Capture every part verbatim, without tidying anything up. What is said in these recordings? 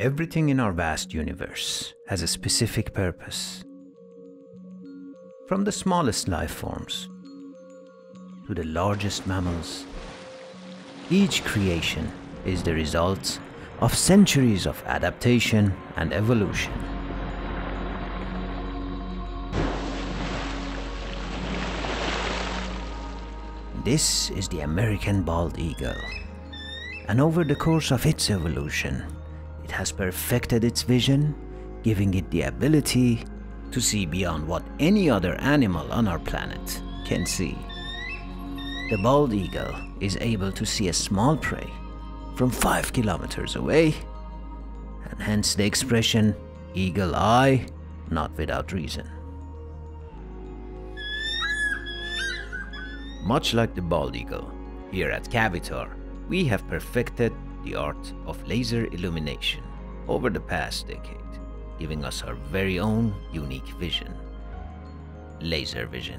Everything in our vast universe has a specific purpose. From the smallest life forms to the largest mammals, each creation is the result of centuries of adaptation and evolution. This is the American bald eagle, and over the course of its evolution, it has perfected its vision, giving it the ability to see beyond what any other animal on our planet can see. The bald eagle is able to see a small prey from five kilometers away, and hence the expression eagle eye, not without reason. Much like the bald eagle, here at Cavitar, we have perfected the art of laser illumination over the past decade, giving us our very own unique vision. Laser vision.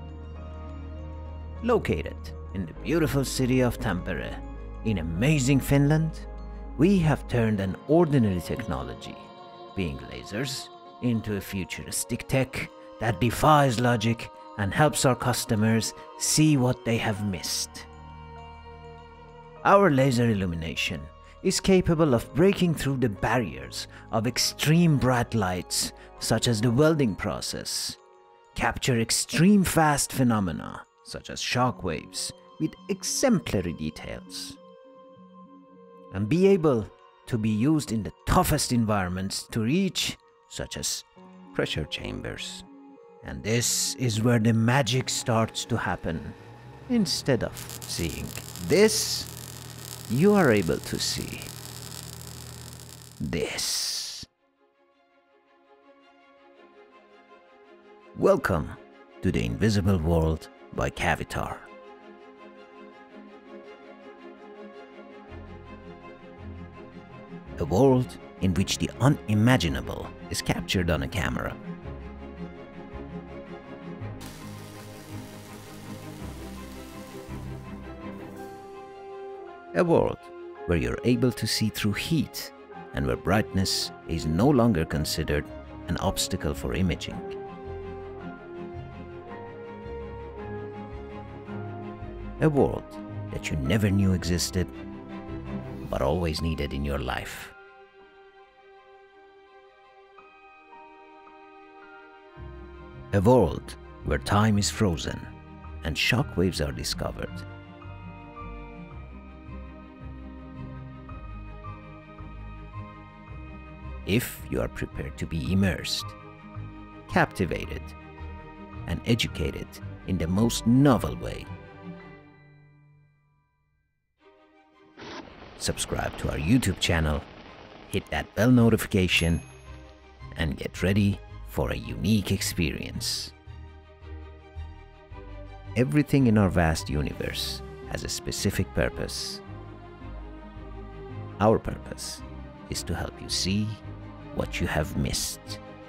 Located in the beautiful city of Tampere, in amazing Finland, we have turned an ordinary technology, being lasers, into a futuristic tech that defies logic and helps our customers see what they have missed. Our laser illumination is capable of breaking through the barriers of extreme bright lights, such as the welding process, capture extreme fast phenomena, such as shockwaves, with exemplary details, and be able to be used in the toughest environments to reach, such as pressure chambers. And this is where the magic starts to happen. Instead of seeing this, you are able to see this. Welcome to the invisible world by Cavitar. A world in which the unimaginable is captured on a camera. A world where you're able to see through heat and where brightness is no longer considered an obstacle for imaging. A world that you never knew existed, but always needed in your life. A world where time is frozen and shockwaves are discovered. If you are prepared to be immersed, captivated, and educated in the most novel way. Subscribe to our YouTube channel, hit that bell notification, and get ready for a unique experience. Everything in our vast universe has a specific purpose. Our purpose is to help you see what you have missed.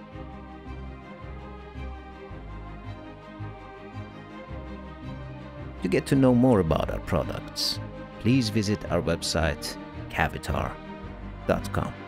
To get to know more about our products, please visit our website cavitar dot com.